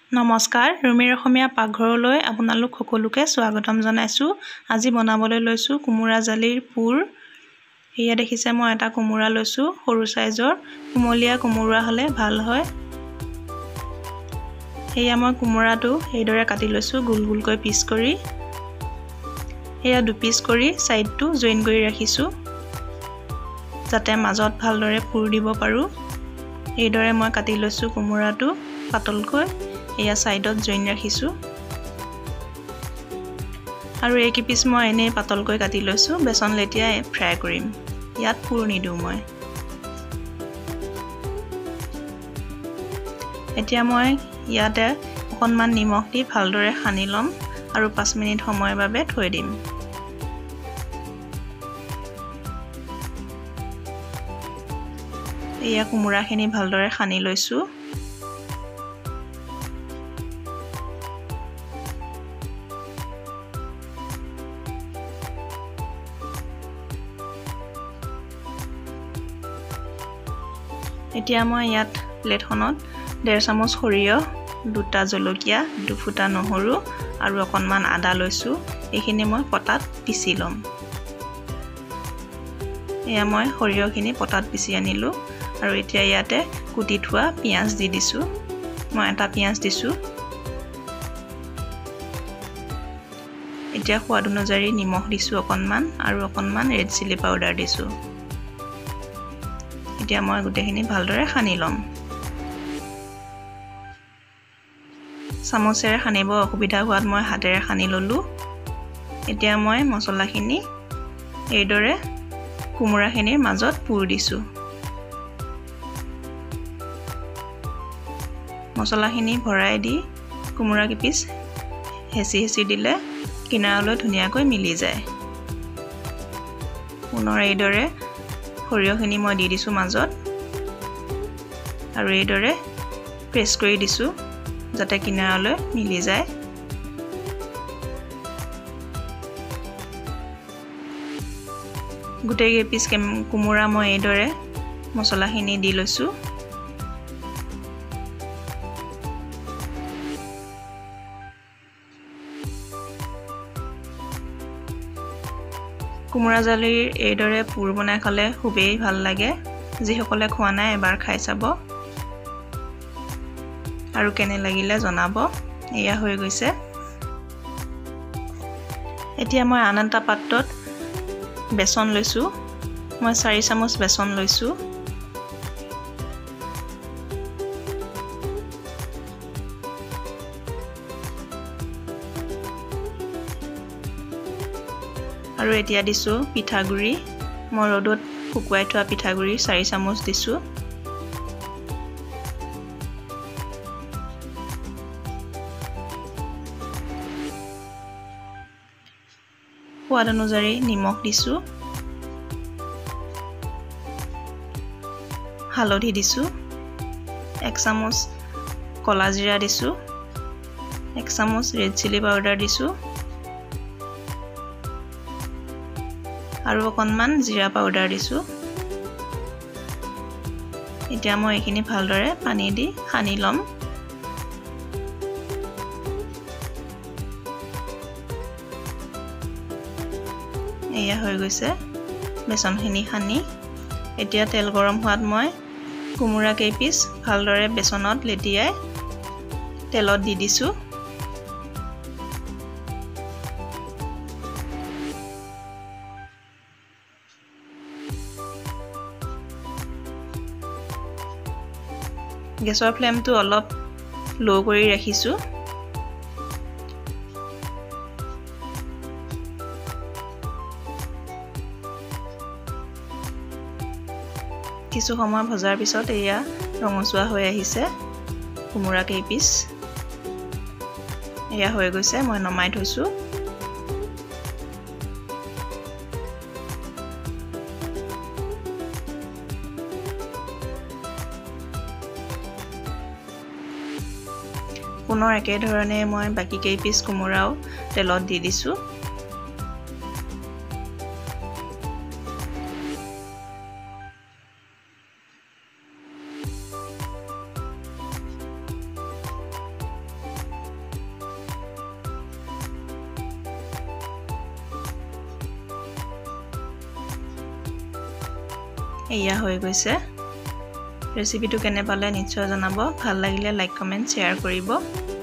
নমস্কাৰ ৰুমিৰ অসমীয়া পাকঘৰলৈ আপোনালোক সকলোকে স্বাগতম জনাইছো। আজি বনাবলৈ লৈছো কোমোৰা জালিৰ পুৰ। এয়া দেখিছে মই এটা কোমোৰা লৈছো সৰু সাইজৰ, কুমলীয়া কোমোৰা হলে ভাল হয়। এয়া মই কোমোৰাটো এইদৰে কাটি লৈছো গোল গোলকৈ পিচ কৰি। এয়া দু পিচ কৰি সাইডটো জইন কৰি ৰাখিছো যাতে মাজত ভালদৰে পুৰ দিব পাৰো। এইদৰে মই কাটি লৈছো কোমোৰাটো পাতলকৈ। এয়া সাইডত জইন ৰাখিছো আৰু এক পিচ মই এনে পাতলকৈ কাটি লৈছো বেসন লেটিয়া ফ্ৰাই কৰিম। ইয়াত পুৰ নিদু মই। এতিয়া মই ইয়াতে অকণমান নিমখ দি ভালদৰে সানি লম আৰু 5 মিনিট সময়ৰ বাবে থৈ দিম। এয়া কোমোৰাখিনি ভালদৰে সানি লৈছো। এতিয়া মই ইয়াত প্লেটখনত 1.5 চামুচ সৰিয়হ, 2টা জলকীয়া, 2 ফুটা নহৰু আৰু অকণমান আদা লৈছো। এইখিনি মই পটাত পিচি লম। এয়া মই সৰিয়হখিনি পটাত পিচি আনিলো আৰু এতিয়া ইয়াতে কুটি থোৱা পিয়াজ দি দিছো। মই এটা পিয়াজ দিছো। এতিয়া সোৱাদ অনুযায়ী নিমখ দিছো অকণমান আৰু অকণমান ৰেড চিলি পাউডাৰ দিছো। এতিয়া মই গুটেখিনি ভালদৰে সানি লম। চামুচেৰে সানিব অসুবিধা হোৱাত মই হাতেৰে সানি ললো। এতিয়া মই মছলাখিনি এইদৰে কোমোৰাখিনিৰ মাজত পুৰ দিছো। মছলাখিনি ভৰাই দি কোমোৰা কিপিচ হেচি দিলে কিনাৰলৈ ধুনীয়াকৈ মিলি যায়। পুনৰ এইদৰে সৰিয়হখিনি মই দি দিছো মাজত আৰু এইদৰে প্ৰেছ কৰি দিছো যাতে কিনাৰলৈ মিলি যায়। গোটেই পিচ কোমোৰা মই এইদৰে মছলাখিনি দি লৈছো। কোমোৰা জালিৰ এইদৰে পুৰ বনাই খালে খুবেই ভাল লাগে। যিসকলে খোৱা নাই এবাৰ খাই চাব আৰু কেনে লাগিলে জনাব। এয়া হৈ গৈছে। এতিয়া মই আন এটা পাত্ৰত বেসন লৈছো। মই 4 চামুচ বেসন লৈছো। আৰু এতিয়া দিছো পিঠাগুৰি। মই ৰ'দত শুকুৱাই থোৱা পিঠাগুৰি 4 চামুচ দিছো। সোৱাদ অনুযায়ী নিমখ দিছো। হালধি দিছো। 1 চামুচ কলা জিৰা দিছো। 1 চামুচ ৰেড চিলি পাউডাৰ দিছো আৰু অকণমান জিৰা পাউডাৰ দিছো। এতিয়া মই এইখিনি ভালদৰে পানী দি সানি লম। এয়া হৈ গৈছে বেসনখিনি সানি। এতিয়া তেল গৰম হোৱাত মই কোমোৰা কেইপিচ ভালদৰে বেসনত লেটিয়াই তেলত দি দিছো। গেছৰ ফ্লেমটো অলপ লো কৰি ৰাখিছো। কিছু সময় ভজাৰ পিছত এয়া ৰঙচুৱা হৈ আহিছে কোমোৰা কেইপিচ। এয়া হৈ গৈছে। মই নমাই থৈছো। পুনৰ একেধৰণে মই বাকি কেইপিচ কোমোৰাও তেলত দি দিছো। এয়া হৈ গৈছে ৰেচিপিটো কেনে পালে নিশ্চয় জনাব ভাল লাগিলে লাইক কমেন্ট শেয়াৰ কৰিব